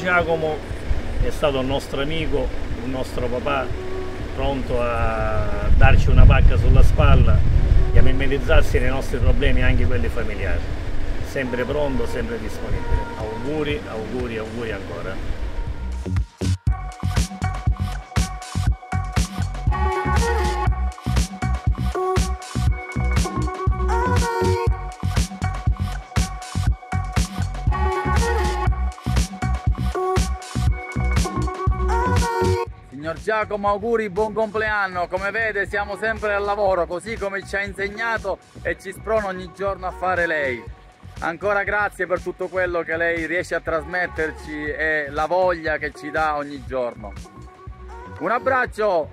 Giacomo è stato un nostro amico, un nostro papà, pronto a darci una pacca sulla spalla e a memetizzarsi nei nostri problemi, anche quelli familiari. Sempre pronto, sempre disponibile. Auguri, auguri, auguri ancora. Signor Giacomo, auguri, buon compleanno. Come vede siamo sempre al lavoro, così come ci ha insegnato e ci sprona ogni giorno a fare lei. Ancora grazie per tutto quello che lei riesce a trasmetterci e la voglia che ci dà ogni giorno. Un abbraccio!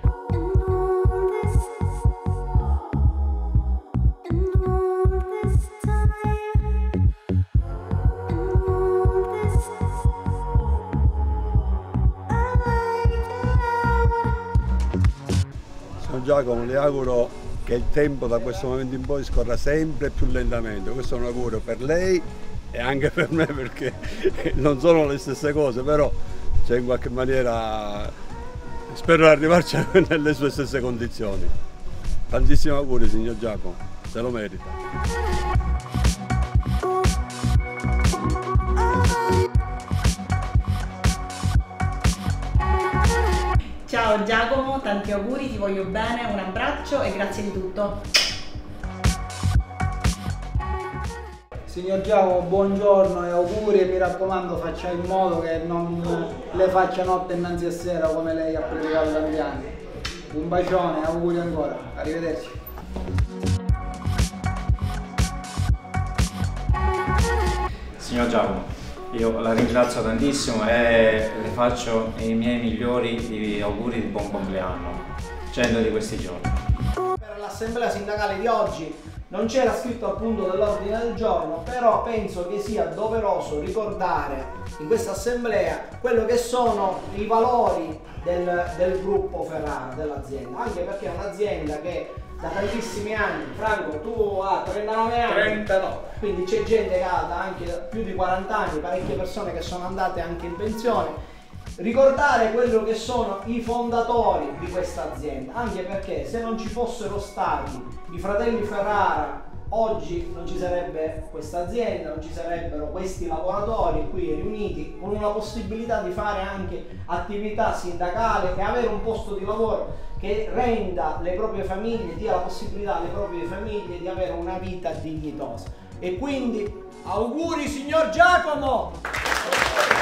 Giacomo, le auguro che il tempo da questo momento in poi scorra sempre più lentamente. Questo è un augurio per lei e anche per me, perché non sono le stesse cose, però cioè, in qualche maniera spero di arrivarci nelle sue stesse condizioni. Tantissimi auguri signor Giacomo, se lo merita. Ciao Giacomo, tanti auguri, ti voglio bene, un abbraccio e grazie di tutto. Signor Giacomo, buongiorno e auguri, e mi raccomando faccia in modo che non le faccia notte innanzi a sera come lei ha predicato tanti anni. Un bacione, auguri ancora, arrivederci. Signor Giacomo, io la ringrazio tantissimo e le faccio i miei migliori auguri di buon compleanno, 100 di questi giorni. Per l'assemblea sindacale di oggi non c'era scritto appunto nell'ordine del giorno, però penso che sia doveroso ricordare in questa assemblea quello che sono i valori del gruppo Ferrara, dell'azienda, anche perché è un'azienda che da tantissimi anni, Franco tu hai 39 anni, 39. Quindi c'è gente che ha da anche più di 40 anni, parecchie persone che sono andate anche in pensione. Ricordare quello che sono i fondatori di questa azienda, anche perché se non ci fossero stati i fratelli Ferrara oggi non ci sarebbe questa azienda, non ci sarebbero questi lavoratori qui riuniti con una possibilità di fare anche attività sindacale e avere un posto di lavoro che renda le proprie famiglie, dia la possibilità alle proprie famiglie di avere una vita dignitosa. E quindi auguri signor Giacomo!